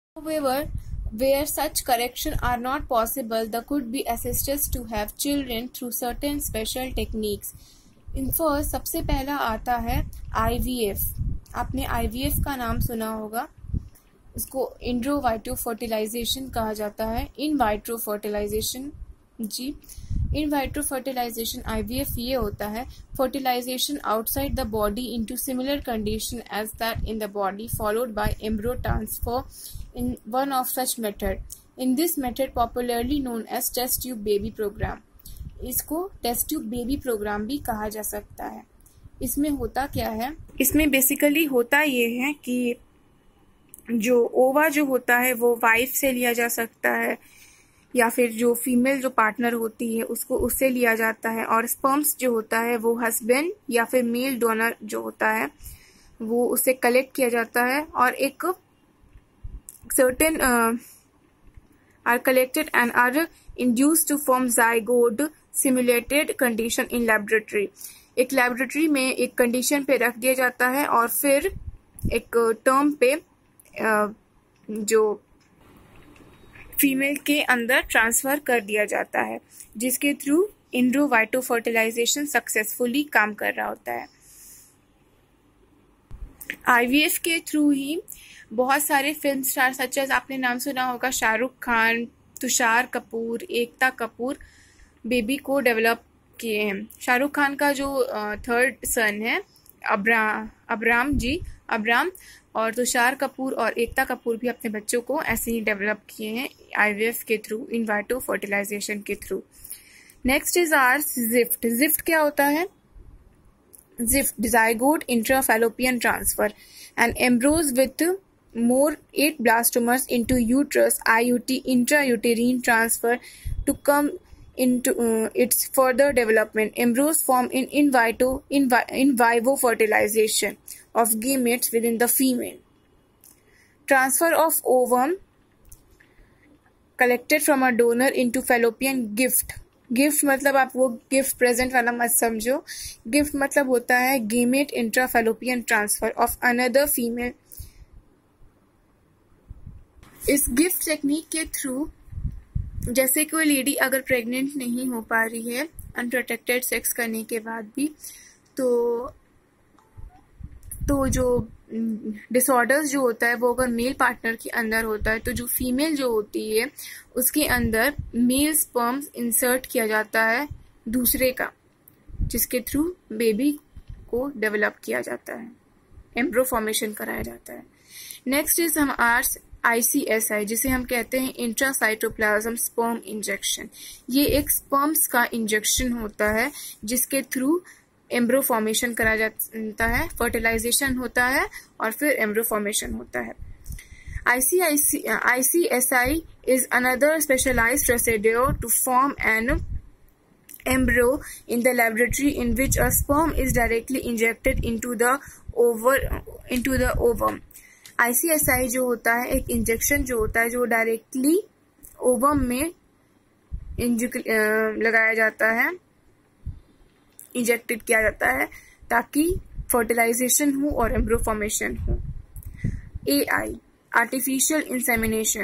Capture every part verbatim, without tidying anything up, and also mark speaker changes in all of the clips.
Speaker 1: However, where such correction are not possible, there could be assistance to have children through certain special techniques. In first सबसे पहला आता है I V F. आपने आई V F का नाम सुना होगा. इसको इंट्रो वाइट्रो फर्टिलाइजेशन कहा जाता है. इन वाइट्रो फर्टिलाइजेशन जी in vitro fertilization I V F ये होता है fertilization outside the body into similar condition as that in the body followed by embryo transfer in one of such method. In this method popularly known as test tube baby program. इसको test tube baby program भी कहा जा सकता है. इसमें होता क्या है, इसमें बेसिकली होता ये है कि जो ओवा जो होता है वो वाइफ से लिया जा सकता है या फिर जो फीमेल जो पार्टनर होती है उसको उससे लिया जाता है, और स्पर्म्स जो होता है वो हस्बैंड या फिर मेल डोनर जो होता है वो उससे कलेक्ट किया जाता है, और एक certain uh, are collected and are induced to form zygote simulated condition in laboratory. एक laboratory में एक condition पे रख दिया जाता है और फिर एक term पे uh, जो फीमेल के अंदर ट्रांसफर कर दिया जाता है, जिसके थ्रू इंट्रो वाइट्रो फर्टिलाइजेशन सक्सेसफुली काम कर रहा होता है. आई वी एफ के थ्रू ही बहुत सारे फिल्म स्टार सच एज आपने नाम सुना होगा शाहरुख खान, तुषार कपूर, एकता कपूर बेबी को डेवलप किए हैं. शाहरुख खान का जो थर्ड सन है अब्रा अब्राम जी अब्राम और तुषार कपूर और एकता कपूर भी अपने बच्चों को ऐसे ही डेवलप किए हैं आई वी एफ के थ्रू, इन वाइट्रो फर्टिलाइजेशन के थ्रू. नेक्स्ट इज आर जिफ्ट. जिफ्ट क्या होता है? Zift, zygote intrafallopian transfer, and embryos with more eight blastomers into uterus, I U T, intrauterine transfer to come into uh, its further development. Embryos form in in vitro in, vi in vivo fertilization of gametes within the female. Transfer of ovum collected from a donor into fallopian gift. GIFT मतलब आप वो gift present वाला मत समझो. Gift मतलब होता है gamete intrafallopian transfer of another female. इस गिफ्ट टेक्निक के थ्रू जैसे कोई लेडी अगर प्रेग्नेंट नहीं हो पा रही है अनप्रोटेक्टेड सेक्स करने के बाद भी, तो तो जो डिसऑर्डर्स जो होता है वो अगर मेल पार्टनर के अंदर होता है तो जो फीमेल जो होती है उसके अंदर मेल स्पर्म्स इंसर्ट किया जाता है दूसरे का, जिसके थ्रू बेबी को डेवलप किया जाता है, एम्ब्रो फॉर्मेशन कराया जाता है. नेक्स्ट इज हम आर्स आई सी एस आई, जिसे हम कहते हैं इंट्रासाइटोप्लाज्म स्पर्म इंजेक्शन. ये एक स्पर्म्स का इंजेक्शन होता है जिसके थ्रू एम्ब्रो फॉर्मेशन कराया जाता है, फर्टिलाइजेशन होता है और फिर एम्ब्रो फॉर्मेशन होता है. I C S I is another specialized procedure to form an embryo in the laboratory in which a sperm is directly injected into the over into the ovum. I C S I जो होता है एक injection जो होता है जो directly ovum में लगाया जाता है, इंजेक्टेड किया जाता है ताकि फर्टिलाइजेशन हो और एम्ब्रो फॉर्मेशन हो. A I artificial insemination.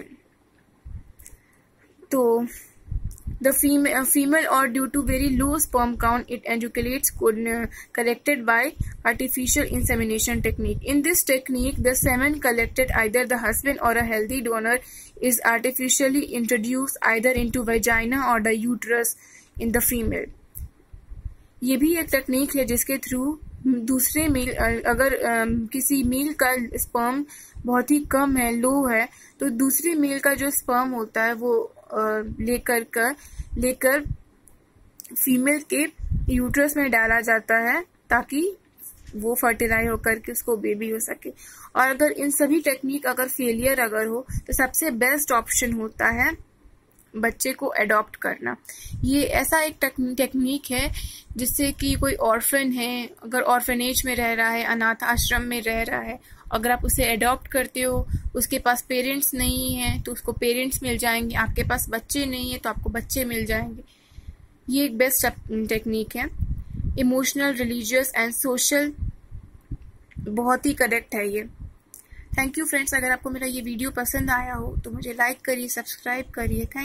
Speaker 1: तो the female, uh, female or due to very low sperm count it ejaculates could uh, corrected by artificial insemination technique. In this technique the semen collected either the husband or a healthy donor is artificially introduced either into vagina or the uterus in the female. ये भी एक technique है जिसके through दूसरे mail अगर किसी mail का sperm बहुत ही कम है, लो है, तो दूसरे मेल का जो स्पर्म होता है वो लेकर कर लेकर फीमेल के यूट्रस में डाला जाता है ताकि वो फर्टिलाइज होकर के उसको बेबी हो सके. और अगर इन सभी टेक्निक अगर फेलियर अगर हो तो सबसे बेस्ट ऑप्शन होता है बच्चे को एडॉप्ट करना. ये ऐसा एक टेक्निक है जिससे कि कोई ऑर्फन है, अगर ऑर्फनेज में रह रहा है, अनाथ आश्रम में रह रहा है, अगर आप उसे एडॉप्ट करते हो, उसके पास पेरेंट्स नहीं हैं तो उसको पेरेंट्स मिल जाएंगे, आपके पास बच्चे नहीं है तो आपको बच्चे मिल जाएंगे. ये एक बेस्ट टेक्निक है. इमोशनल, रिलीजियस एंड सोशल बहुत ही करेक्ट है ये. Thank you friends. अगर आपको मेरा ये वीडियो पसंद आया हो तो मुझे लाइक करिए, सब्सक्राइब करिए। थैंक